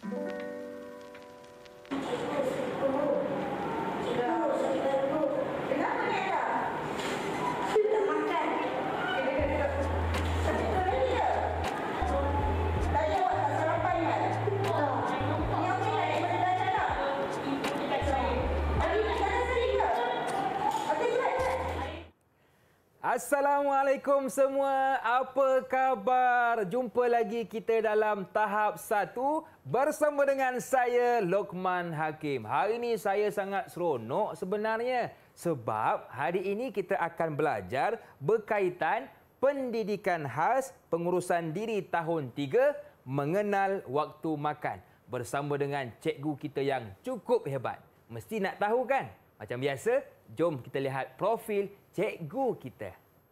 Assalamualaikum semua, apa khabar? Jumpa lagi kita dalam tahap 1 bersama dengan saya Lokman Hakim. Hari ini saya sangat seronok sebenarnya sebab hari ini kita akan belajar berkaitan pendidikan khas pengurusan diri tahun 3 mengenal waktu makan bersama dengan cikgu kita yang cukup hebat. Mesti nak tahu kan? Macam biasa, jom kita lihat profil cikgu kita.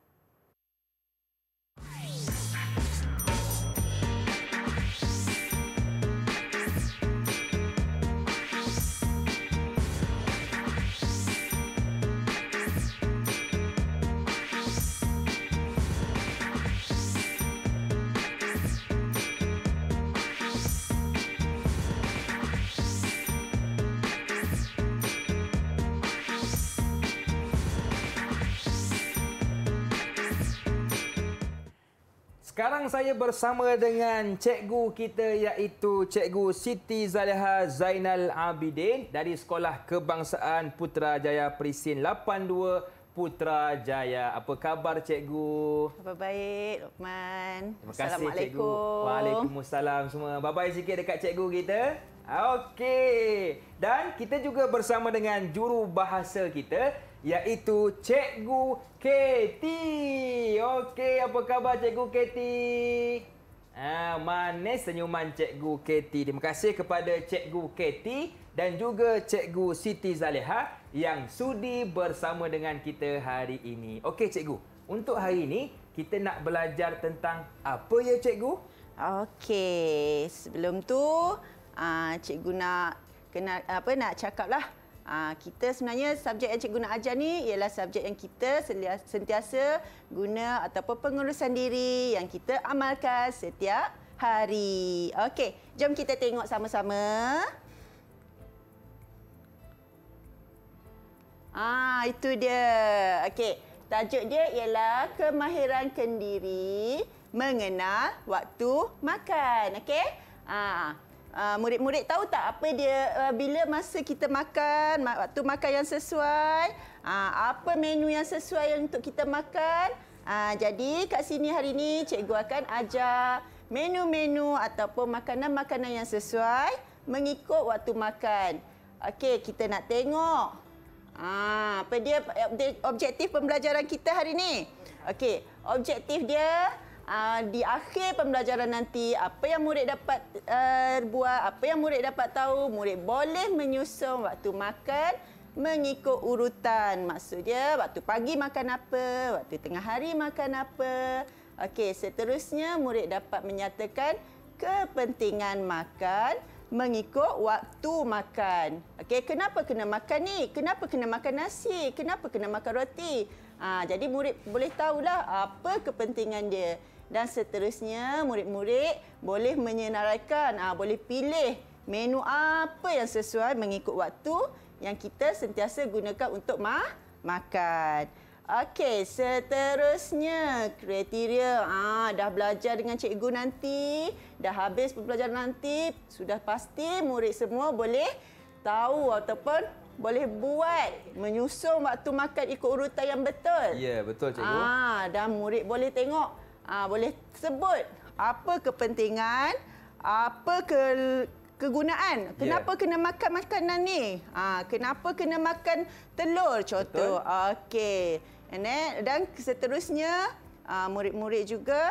Sekarang saya bersama dengan cikgu kita iaitu Cikgu Siti Zaliha Zainal Abidin dari Sekolah Kebangsaan Putrajaya Perisin 82 Putrajaya. Apa khabar cikgu? Apa baik, Lokman. Terima kasih cikgu. Waalaikumsalam semua. Bye-bye sikit dekat cikgu kita. Okey. Dan kita juga bersama dengan juru bahasa kita iaitu Cikgu Katie. Okey, apa khabar Cikgu Katie? Manis senyuman Cikgu Katie. Terima kasih kepada Cikgu Katie dan juga Cikgu Siti Zaliha yang sudi bersama dengan kita hari ini. Okey Cikgu, untuk hari ini kita nak belajar tentang apa ya Cikgu? Okey, sebelum tu cikgu nak nak cakaplah. Kita sebenarnya subjek yang cikgu nak ajar ni ialah subjek yang kita sentiasa guna ataupun pengurusan diri yang kita amalkan setiap hari. Okey, jom kita tengok sama-sama. Itu dia. Okey, tajuk dia ialah kemahiran kendiri mengenal waktu makan. Okey? Murid-murid tahu tak apa dia bila masa kita makan, waktu makan yang sesuai, apa menu yang sesuai untuk kita makan. Jadi kat sini hari ini cikgu akan ajar menu-menu ataupun makanan-makanan yang sesuai mengikut waktu makan. Okey, kita nak tengok. Apa dia objektif pembelajaran kita hari ini? Okey, objektif dia di akhir pembelajaran nanti, apa yang murid dapat buat, apa yang murid dapat tahu, murid boleh menyusun waktu makan mengikut urutan. Maksudnya, waktu pagi makan apa, waktu tengah hari makan apa. Okey, seterusnya murid dapat menyatakan kepentingan makan mengikut waktu makan. Okey, kenapa kena makan ni? Kenapa kena makan nasi? Kenapa kena makan roti? Jadi murid boleh tahulah apa kepentingan dia. Dan seterusnya murid-murid boleh menyenaraikan, boleh pilih menu apa yang sesuai mengikut waktu yang kita sentiasa gunakan untuk makan. Okey, seterusnya kriteria. Dah belajar dengan cikgu nanti, dah habis pembelajaran nanti, sudah pasti murid semua boleh tahu ataupun boleh buat menyusun waktu makan ikut urutan yang betul. Ya, betul cikgu. Dan murid boleh tengok, boleh sebut apa kepentingan, apa kegunaan. Kenapa kena makan makanan ni? Kenapa kena makan telur contoh. Okey. Dan seterusnya murid-murid juga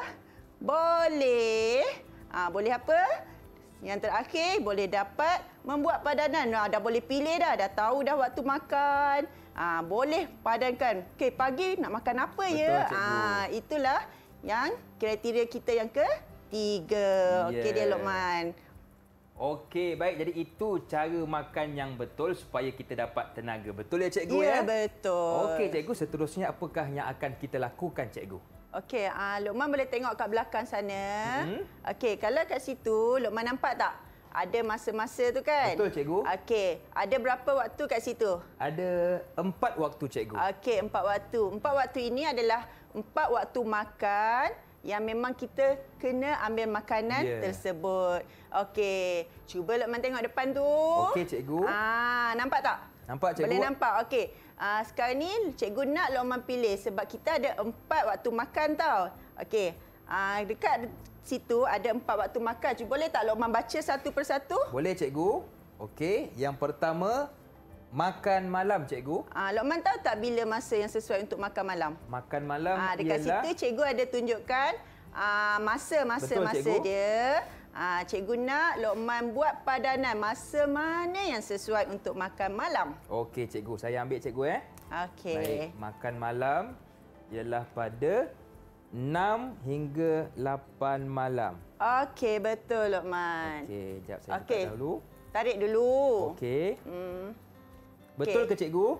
boleh boleh apa? Yang terakhir boleh dapat membuat padanan. Dah boleh pilih dah tahu dah waktu makan. Boleh padankan. Okey, pagi nak makan apa. Betul, ya? Itulah yang kriteria kita yang ketiga. Okey dia Lokman. Okey, baik. Jadi itu cara makan yang betul supaya kita dapat tenaga. Betul ya cikgu ya? Ya, betul. Okey cikgu, seterusnya apakah yang akan kita lakukan cikgu? Okey, Lokman boleh tengok kat belakang sana. Okey, kalau kat situ Lokman nampak tak? ada masa-masa tu kan? Betul, cikgu. Okey. Ada berapa waktu kat situ? Ada 4 waktu, cikgu. Okey, 4 waktu. 4 waktu ini adalah 4 waktu makan yang memang kita kena ambil makanan tersebut. Okey. Cuba Lokman tengok depan tu. Okey, cikgu. Nampak tak? Nampak, cikgu. Boleh nampak. Okey. Sekarang ni cikgu nak Lokman pilih sebab kita ada 4 waktu makan tau. Okey. Dekat situ ada 4 waktu makan. Cuba boleh tak Lokman baca satu persatu? Boleh, cikgu. Okey. Yang pertama, makan malam, cikgu. Lokman tahu tak bila masa yang sesuai untuk makan malam? Makan malam dekat ialah... situ cikgu ada tunjukkan masa-masa dia. Cikgu nak Lokman buat padanan masa mana yang sesuai untuk makan malam. Okey, cikgu. Saya ambil, cikgu. Okey. Baik. Makan malam ialah pada 6 hingga 8 malam. Okey, betul Lokman. Okey, jap saya buka dahulu. Tarik dulu. Okey. Betul ke, cikgu?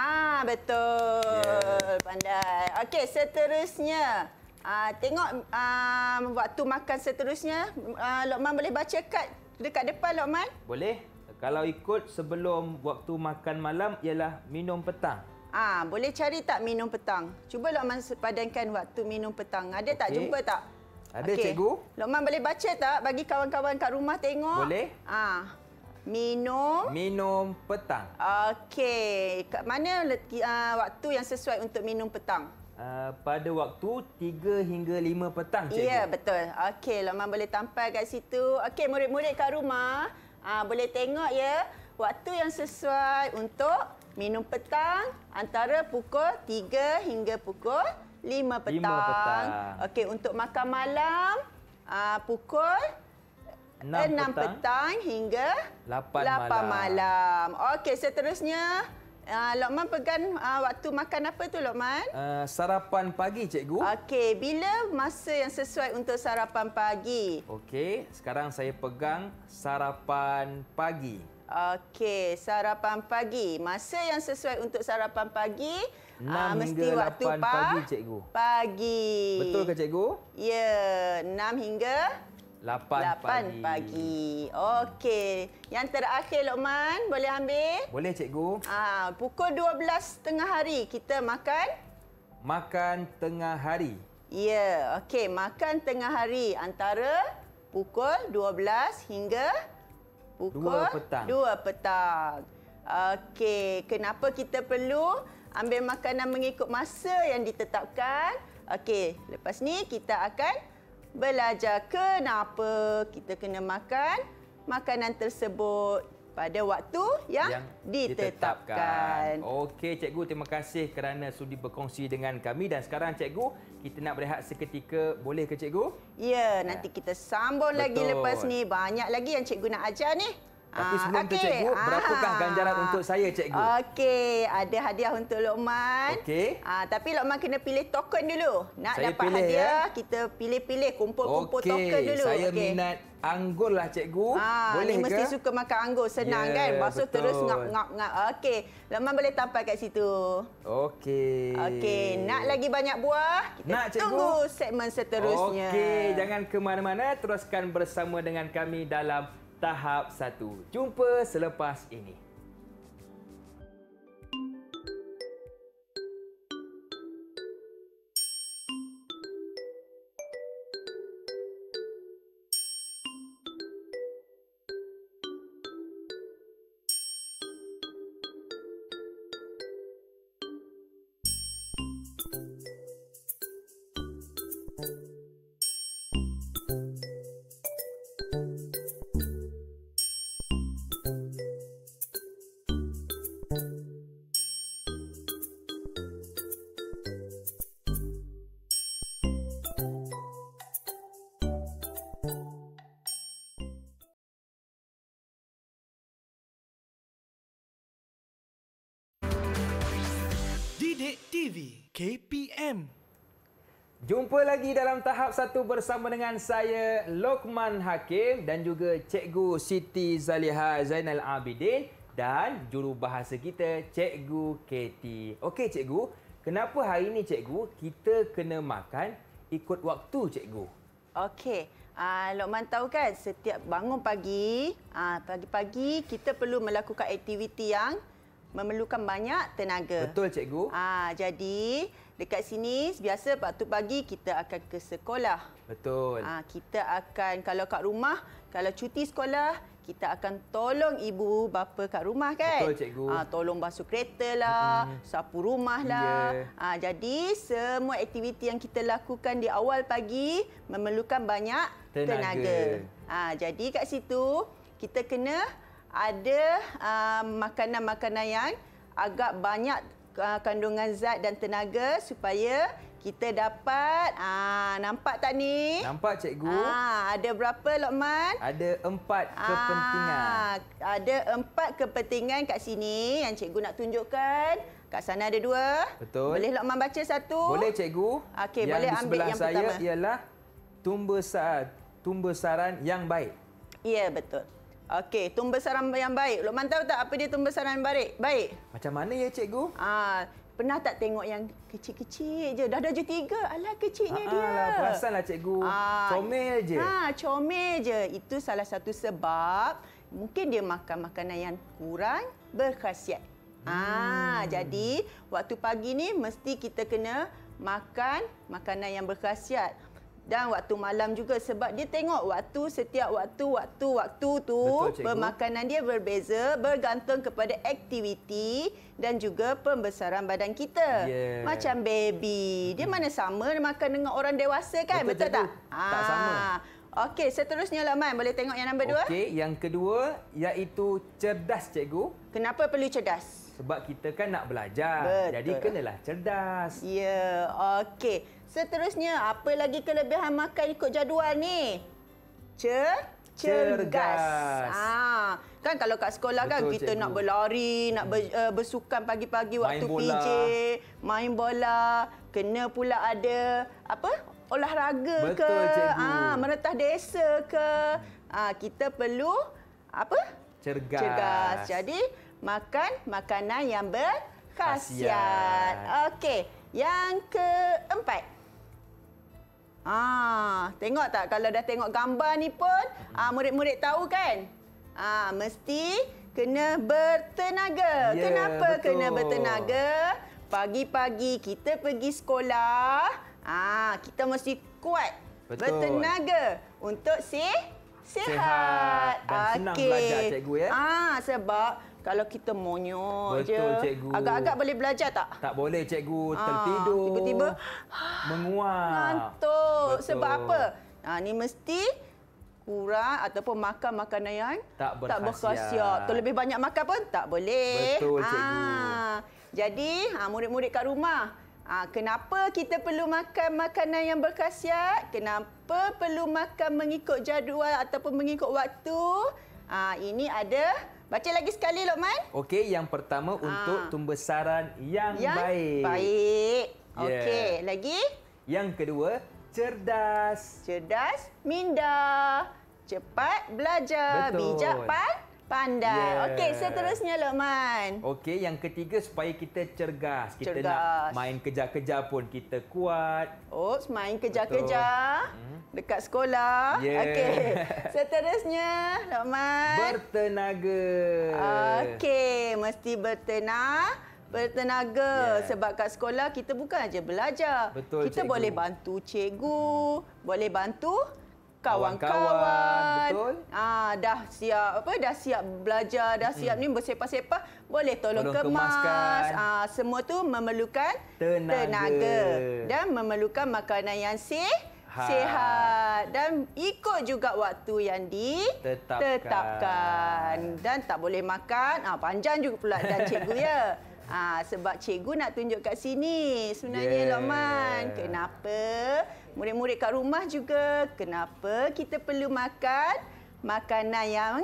Betul. Pandai. Okey, seterusnya. Tengok waktu makan seterusnya. Lokman boleh baca dekat depan, Lokman? Boleh. Kalau ikut sebelum waktu makan malam ialah minum petang. Boleh cari tak minum petang? Cuba Lokman padankan waktu minum petang. Ada tak? Jumpa tak? Ada, cikgu. Lokman boleh baca tak? Bagi kawan-kawan kat rumah tengok. Boleh. Minum petang. Okey. Kat mana waktu yang sesuai untuk minum petang? Pada waktu 3 hingga 5 petang, cikgu. Ya, betul. Okey, Lokman boleh tampal kat situ. Okey, murid-murid kat rumah, boleh tengok ya, waktu yang sesuai untuk minum petang antara pukul 3 hingga pukul 5 petang. 5 petang. Okey, untuk makan malam, pukul 6 petang hingga 8 malam. Okey, seterusnya Lokman pegang waktu makan apa tu, Lokman? Sarapan pagi, cikgu. Okey, bila masa yang sesuai untuk sarapan pagi? Okey, sekarang saya pegang sarapan pagi. Okey, sarapan pagi. Masa yang sesuai untuk sarapan pagi 6 mesti hingga waktu 8 pagi, cikgu. Pagi. Betul ke, cikgu? Ya, 6 hingga 8 pagi. Okey. Yang terakhir, Lokman, boleh ambil? Boleh, cikgu. Pukul 12 tengah hari kita makan? Makan tengah hari. Ya, okey. Makan tengah hari antara pukul 12 hingga pukul 2 petang. Okey. Kenapa kita perlu ambil makanan mengikut masa yang ditetapkan? Okey. Lepas ni kita akan belajar kenapa kita kena makan makanan tersebut pada waktu yang ditetapkan. Okey, cikgu, terima kasih kerana sudi berkongsi dengan kami. Dan sekarang, cikgu, kita nak berehat seketika. Boleh ke, cikgu? Ya, nanti kita sambung lagi lepas ni. Banyak lagi yang cikgu nak ajar ni. Tapi sebelum tu, cikgu, berapakah ganjaran untuk saya, cikgu? Okey, ada hadiah untuk Lokman. Okey. Tapi Lokman kena pilih token dulu. Nak saya dapat hadiah, kita pilih-pilih, kumpul-kumpul token dulu. Saya minat anggur lah, cikgu. Boleh ni ke? mesti suka makan anggur. Senang kan? Basuh terus ngap-ngap. Okey, Lokman boleh tampal kat situ. Okey. Okey, nak lagi banyak buah? Kita nak, cikgu. Tunggu segmen seterusnya. Okey, jangan ke mana-mana. Teruskan bersama dengan kami dalam Tahap 1. Jumpa selepas ini. Didik TV KPM. Jumpa lagi dalam tahap 1 bersama dengan saya, Lokman Hakim, dan juga Cikgu Siti Zaliha Zainal Abidin dan jurubahasa kita, Cikgu Katie. Okey, Cikgu, kenapa hari ini, Cikgu, kita kena makan ikut waktu, Cikgu? Okey, Lokman tahu kan, setiap bangun pagi, pagi-pagi kita perlu melakukan aktiviti yang memerlukan banyak tenaga. Betul, cikgu. Jadi, dekat sini biasa waktu pagi kita akan ke sekolah. Betul. Kita akan, kalau kat rumah, kalau cuti sekolah, kita akan tolong ibu bapa kat rumah kan? Betul, cikgu. Tolong basuh kereta lah, sapu rumah lah. Ya. Jadi, semua aktiviti yang kita lakukan di awal pagi memerlukan banyak tenaga. Jadi, kat situ kita kena ada makanan-makanan yang agak banyak kandungan zat dan tenaga supaya kita dapat, nampak tak ni? Nampak, cikgu. Ada berapa, Lokman? Ada 4 kepentingan. Ada 4 kepentingan kat sini yang cikgu nak tunjukkan. Kat sana ada 2. Betul. Boleh Lokman baca satu? Boleh, cikgu. Okey, yang boleh di ambil sebelah yang saya pertama. ialah tumbesaran yang baik. Ya, betul. Okey, tumbesaran yang baik. Lokman tahu tak apa dia tumbesaran yang baik? Macam mana ya, cikgu? Pernah tak tengok yang kecil-kecil je? Dah darjah 3. Alah, kecilnya dia. Alah, perasanlah cikgu. Comel je. Comel je. Itu salah satu sebab mungkin dia makan makanan yang kurang berkhasiat. Jadi, waktu pagi ni mesti kita kena makan makanan yang berkhasiat. Dan waktu malam juga sebab dia tengok setiap waktu tu Betul, cikgu. Makanan dia berbeza bergantung kepada aktiviti dan juga pembesaran badan kita. Macam baby, dia mana sama makan dengan orang dewasa kan? Betul cikgu. tak? Tak sama. Okey, seterusnya Lokman, boleh tengok yang nombor 2? Okey, yang kedua iaitu cerdas, cikgu. Kenapa perlu cerdas? Sebab kita kan nak belajar. Betul. Jadi kenalah cerdas. Ya, okey. Seterusnya, apa lagi kelebihan makan ikut jadual ni? Cergas. Kan kalau kat sekolah kan kita cikgu. nak berlari, nak bersukan pagi-pagi waktu bola. PJ, main bola, kena pula ada olahraga. Betul, ke, cikgu. meretah desa ke. Kita perlu cergas. Jadi makan makanan yang berkhasiat. Okey, yang keempat. Tengok tak kalau dah tengok gambar ni pun murid-murid tahu kan? Mesti kena bertenaga. Kenapa betul. kena bertenaga? Pagi-pagi kita pergi sekolah, kita mesti kuat. Betul. Bertenaga untuk sihat. Dan senang belajar, cikgu ya. Sebab kalau kita monyok je, Betul, cikgu. agak-agak boleh belajar tak? Tak boleh, cikgu. Tertidur. Tiba-tiba menguap. ngantuk. Betul. Sebab apa? Ni mesti kurang ataupun makan makanan yang Tak berkhasiat. Terlebih banyak makan pun tak boleh. Betul, cikgu. Jadi, murid-murid kat rumah, kenapa kita perlu makan makanan yang berkhasiat? Kenapa perlu makan mengikut jadual ataupun mengikut waktu? Ini ada. Baca lagi sekali, Lokman. Okey, yang pertama untuk tumbesaran yang baik. Baik. Yeah. Okey, lagi? Yang kedua, cerdas. Cerdas, minda. Cepat belajar. Betul. Bijak, pandai. Yeah. Okey, seterusnya, Lokman. Okey, yang ketiga supaya kita cergas. Kita Cerdas. nak main kejar-kejar pun kita kuat. Main kejar-kejar dekat sekolah. Yeah. Okey. Seterusnya, Lokman. Bertenaga. Okey, mesti bertenaga. Yeah. Sebab kat sekolah kita bukan aja belajar. Betul, kita cikgu. boleh bantu cikgu, boleh bantu kawan-kawan. Kawan-kawan, betul. Dah siap belajar, dah siap ni bersepah-sepah, boleh tolong kemaskan. kemas. Semua tu memerlukan Tenaga. dan memerlukan makanan yang sihat dan ikut juga waktu yang ditetapkan. Dan tak boleh makan panjang juga pula dan cikgu ya. Sebab cikgu nak tunjuk kat sini sebenarnya, Lokman. Kenapa murid-murid kat rumah juga, kenapa kita perlu makan makanan yang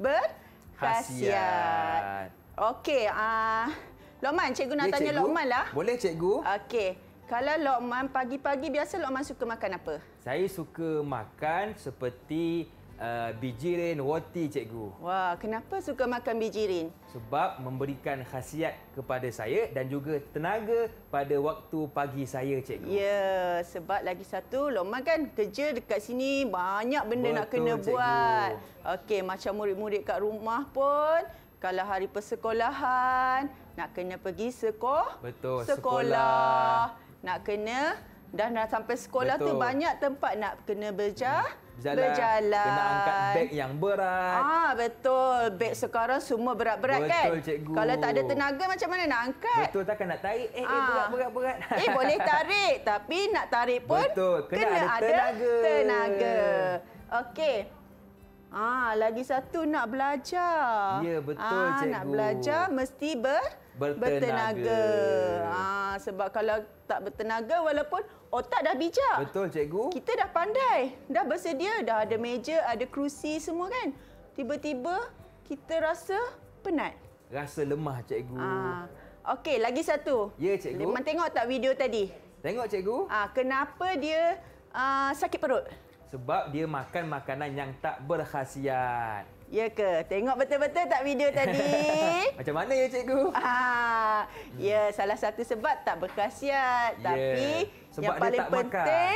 berkhasiat. Okey, Lokman, cikgu nak tanya cikgu. Lokman lah. Boleh, cikgu. Okey, kalau Lokman pagi-pagi biasa Lokman suka makan apa? Saya suka makan seperti bijirin roti, cikgu. Wah, kenapa suka makan bijirin? Sebab memberikan khasiat kepada saya dan juga tenaga pada waktu pagi saya, cikgu. Ya, sebab lagi satu, Lokman kan kerja dekat sini banyak benda nak kena Betul, cikgu. buat. Okey, macam murid-murid kat rumah pun, kalau hari persekolahan, nak kena pergi Betul, sekolah. Nak kena, dah nak sampai sekolah tu Betul. banyak tempat nak kena berjalan. Kena angkat beg yang berat. Betul. Beg sekarang semua berat-berat kan? Betul, cikgu. Kalau tak ada tenaga macam mana nak angkat? Betul, takkan nak tarik. Berat. Boleh tarik. Tapi nak tarik pun Betul. Kena ada tenaga. Okey. Lagi satu nak belajar. Ya, betul, cikgu. Nak belajar mesti bertenaga. Sebab kalau tak bertenaga walaupun otak dah bijak. Betul, cikgu. Kita dah pandai. Dah bersedia. Dah ada meja, ada kerusi semua kan. Tiba-tiba kita rasa penat. Rasa lemah, cikgu. Okey, lagi satu. Ya, cikgu. Leman tengok tak video tadi? Tengok, cikgu. Kenapa dia sakit perut? Sebab dia makan makanan yang tak berkhasiat. Ya ke? Tengok betul-betul tak video tadi? Macam mana ya, cikgu? Ya, salah satu sebab tak berkhasiat. Tapi sebab yang paling dia tak penting,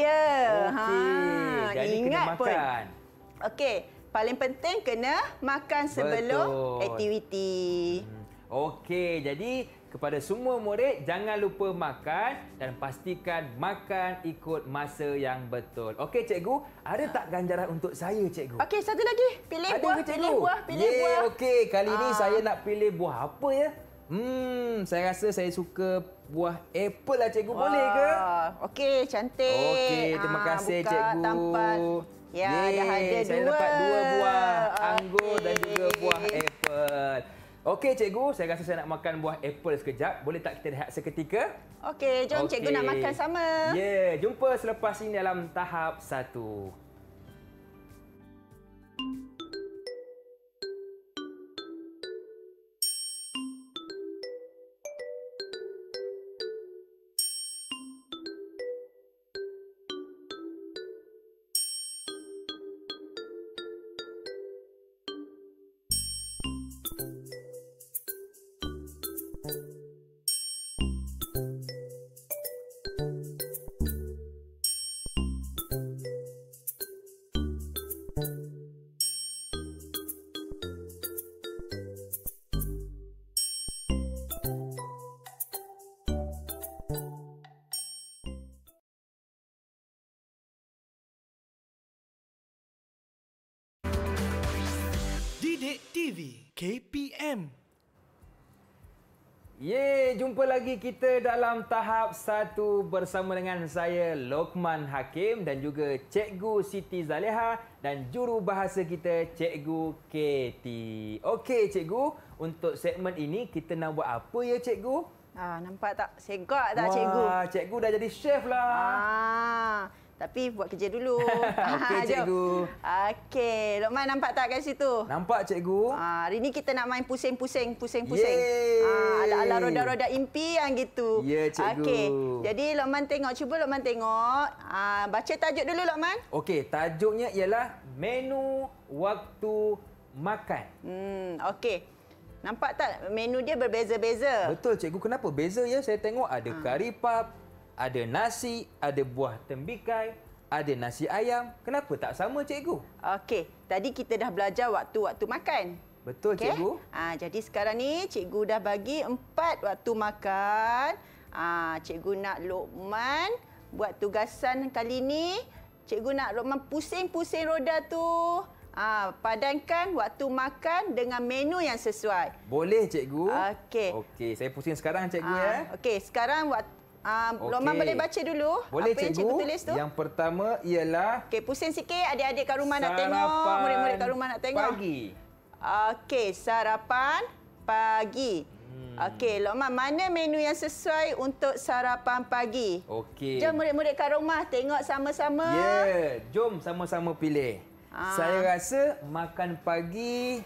Okey, jadi ingat kena makan. Okey, paling penting kena makan sebelum Betul. aktiviti. Okey, jadi kepada semua murid, jangan lupa makan dan pastikan makan ikut masa yang betul. Okey, cikgu, ada tak ganjaran untuk saya, cikgu? Okey, satu lagi. Pilih Ada buah, ke, cikgu? pilih buah, pilih buah. Okey, kali ni saya nak pilih buah apa ya? Saya rasa saya suka buah apple lah, cikgu. Boleh ke? Okey, cantik. Okey, terima kasih, buka cikgu. Tampan. Ya, dah ada saya dua. dapat 2 buah anggur dan Okey. juga buah apple. Okey, cikgu, saya rasa saya nak makan buah apple sekejap. Boleh tak kita rehat seketika? Okey, jom cikgu nak makan sama. Ya, jumpa selepas ini dalam tahap 1. Didik TV KPM. Jumpa lagi kita dalam tahap 1 bersama dengan saya Lokman Hakim dan juga Cikgu Siti Zaleha dan jurubahasa kita Cikgu Katie. Okey, cikgu, untuk segmen ini kita nak buat apa ya, cikgu? Nampak tak? Segak tak, cikgu? Wah, cikgu dah jadi chef lah. Tapi buat kerja dulu. Okey, cikgu. Okey, Lokman nampak tak kat situ? Nampak, cikgu? Hari ni kita nak main pusing-pusing. Yeay. Ala-ala roda-roda impian gitu. Ya, cikgu. Okey, jadi Lokman tengok. Cuba Lokman tengok. Baca tajuk dulu, Lokman. Okey, tajuknya ialah menu waktu makan. Okey. Nampak tak menu dia berbeza-beza? Betul, cikgu. Kenapa beza ya? Saya tengok ada kari puff, ada nasi, ada buah tembikai, ada nasi ayam. Kenapa tak sama, cikgu? Okey, tadi kita dah belajar waktu-waktu makan. Betul, Okey? cikgu. Jadi sekarang ni cikgu dah bagi 4 waktu makan. Cikgu nak Lokman buat tugasan kali ni. Cikgu nak Lokman pusing-pusing roda tu. Padankan waktu makan dengan menu yang sesuai. Boleh, cikgu. Okey. Okey, saya pusing sekarang, cikgu ya. Okey, sekarang Lokman boleh baca dulu Boleh, apa yang cikgu. cikgu tulis tu? Yang pertama ialah Okey, pusing sikit adik-adik kat rumah nak tengok, murid-murid kat rumah nak tengok. Pagi. Okey, sarapan pagi. Okey, Lokman, mana menu yang sesuai untuk sarapan pagi? Okey. Jom murid-murid kat rumah tengok sama-sama. Ya, jom sama-sama pilih. Saya rasa makan pagi,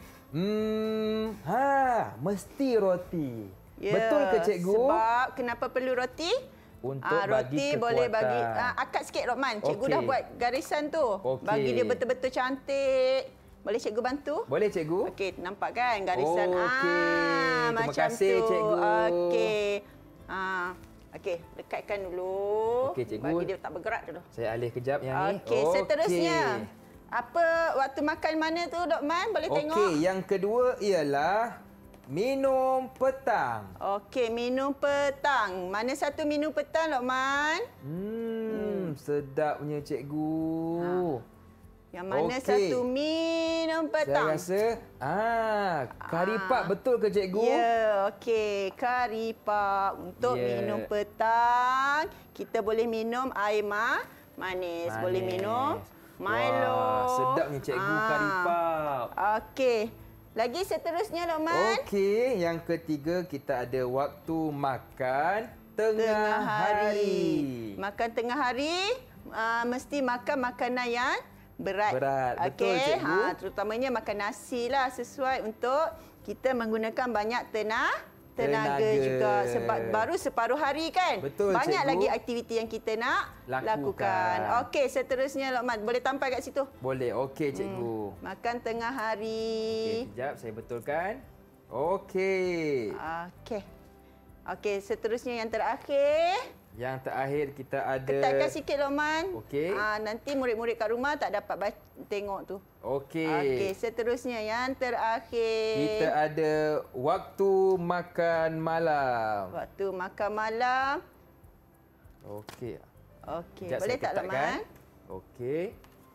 mesti roti. Ya, Betul ke, cikgu? Sebab kenapa perlu roti? Untuk bagi roti kekuatan. boleh bagi akad sikit Lokman. Cikgu dah buat garisan tu. Bagi dia betul-betul cantik. Boleh cikgu bantu? Boleh cikgu. Okey, nampak kan garisan? Okey. Terima Macam kasih tu. cikgu. Okey. Okey, dekatkan dulu. Okey cikgu. Bagi dia tak bergerak dulu. Saya alih kejap yang ni. Okey, seterusnya. Apa waktu makan mana tu Lokman? Boleh tengok? Okey, yang kedua ialah minum petang. Okey, minum petang. Mana satu minum petang Lokman? Sedapnya cikgu. Yang mana Okey. satu minum petang? Saya rasa kari pak betul ke cikgu? Ya, okey. Kari pak untuk minum petang. Kita boleh minum air manis. Boleh minum Milo. Wah, sedapnya cikgu kari pak. Okey. Lagi seterusnya Lokman. Okey, yang ketiga kita ada waktu makan tengah hari. Makan tengah hari mesti makan makanan yang berat. Betul cikgu. Terutamanya makan nasi lah, sesuai untuk kita menggunakan banyak tenaga juga. Sebab baru separuh hari kan. Betul, banyak cikgu. lagi aktiviti yang kita nak lakukan. Okey, seterusnya Lokman. Boleh tampal kat situ? Boleh. Okey cikgu. Makan tengah hari. Okey, sekejap saya betulkan. Okey. Okey, seterusnya yang terakhir. Yang terakhir kita ada... Ketatkan sikit Lokman. Okey. Nanti murid-murid kat rumah tak dapat tengok tu. Okey. Okey, seterusnya yang terakhir. Kita ada waktu makan malam. Waktu makan malam. Okey. Okey, Sekejap boleh saya tak ketatkan. Lokman? Okey.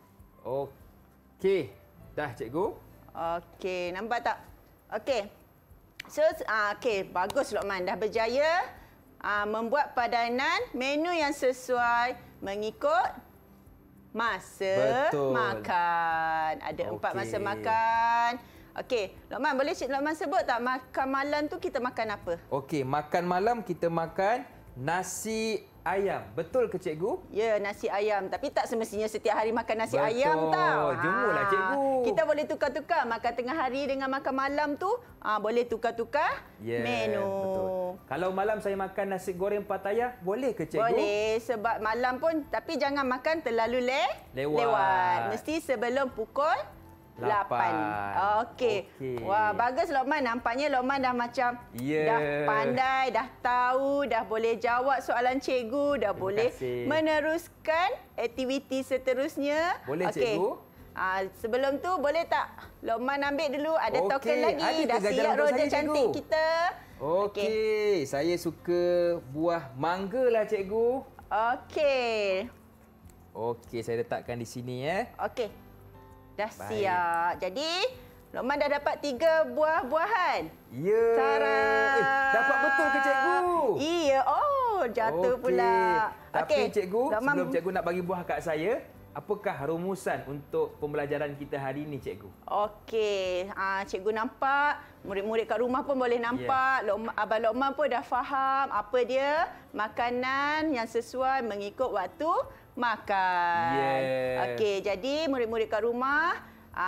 Okey. Dah cikgu. Okey, nampak tak? Okey. So, okey, bagus Lokman. Dah berjaya membuat padanan menu yang sesuai mengikut masa makan. Ada 4 masa makan. Okey, Lokman, boleh Cik Lokman sebut tak makan malam tu kita makan apa? Okey, makan malam kita makan nasi ayam. Betul ke cikgu? Ya, nasi ayam. Tapi tak semestinya setiap hari makan nasi ayam tau. Jumalah cikgu. Kita boleh tukar-tukar. Makan tengah hari dengan makan malam tu, boleh tukar-tukar menu. Betul. Kalau malam saya makan nasi goreng Pattaya, boleh ke cikgu? Boleh, sebab malam pun. Tapi jangan makan terlalu lewat. Mesti sebelum pukul 8. Okey. Wah, bagus Lokman. Nampaknya Lokman dah macam dah pandai, dah tahu, dah boleh jawab soalan cikgu, dah boleh meneruskan aktiviti seterusnya. Boleh cikgu? Sebelum tu boleh tak Lokman ambil dulu ada token lagi. Dah ganjaran siap untuk roda saya, cantik cikgu? kita. Okey, saya suka buah mangga lah cikgu. Okey. Okey, saya letakkan di sini Okey. Dah siap. Jadi, Lokman dah dapat 3 buah-buahan. Ya. Tara. Dapat betul ke cikgu? Iya. Oh, jatuh pula. Tapi cikgu, Lokman, sebelum cikgu nak bagi buah kat saya, apakah rumusan untuk pembelajaran kita hari ini cikgu? Okey. Cikgu nampak, murid-murid kat rumah pun boleh nampak. Abang Lokman pun dah faham apa dia makanan yang sesuai mengikut waktu makan. Okey, jadi murid-murid kat rumah,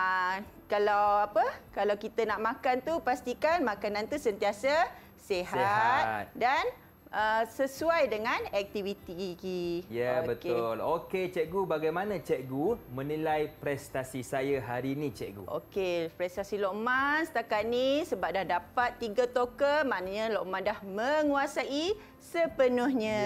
kalau kita nak makan tu pastikan makanan tu sentiasa sihat. Dan sesuai dengan aktiviti. Ya, betul. Okey, cikgu, bagaimana cikgu menilai prestasi saya hari ini, cikgu? Okey, prestasi Lokman setakat ni sebab dah dapat 3 token, maknanya Lokman dah menguasai sepenuhnya.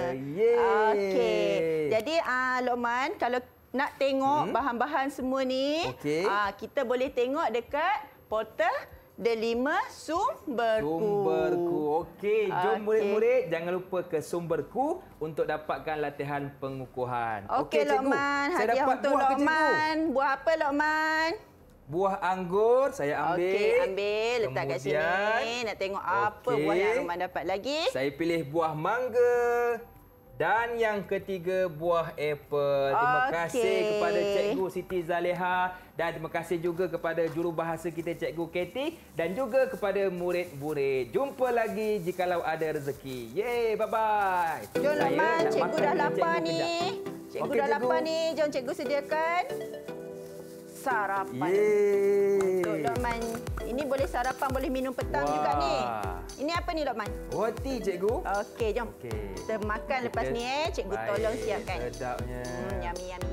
Okey. Jadi Lokman, kalau nak tengok bahan-bahan semua ni, kita boleh tengok dekat portal Delima Sumberku. Okey, jom murid-murid jangan lupa ke Sumberku untuk dapatkan latihan pengukuhan. Okey, Lokman. Hadiah untuk Lokman. Buah apa, Lokman? Buah anggur saya ambil. Okey, ambil. Letak kat sini. Nak tengok apa buah yang Lokman dapat lagi. Saya pilih buah mangga. Dan yang ketiga, buah apple. Terima kasih kepada Cikgu Siti Zaleha. Dan terima kasih juga kepada jurubahasa kita, Cikgu Katie. Dan juga kepada murid-murid. Jumpa lagi jikalau ada rezeki. Yeay, bye-bye. Jom, Lokman. Cikgu dah lapar ni. Cikgu dah lapar ni. Jom, Cikgu sediakan sarapan. Yeay. Untuk Lokman. Ini boleh sarapan, boleh minum petang juga ni. Ini apa ni Lokman? Roti, cikgu. Okey, jom. Okey. Kita makan lepas ni Cikgu tolong siapkan. Sedapnya. Yummy, yummy.